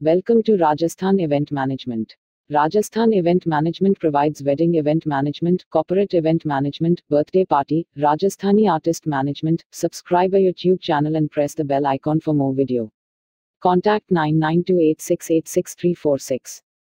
Welcome to Rajasthan Event Management. Rajasthan Event Management provides wedding event management, corporate event management, birthday party, Rajasthani artist management. Subscribe our YouTube channel and press the bell icon for more video. Contact 9928686346.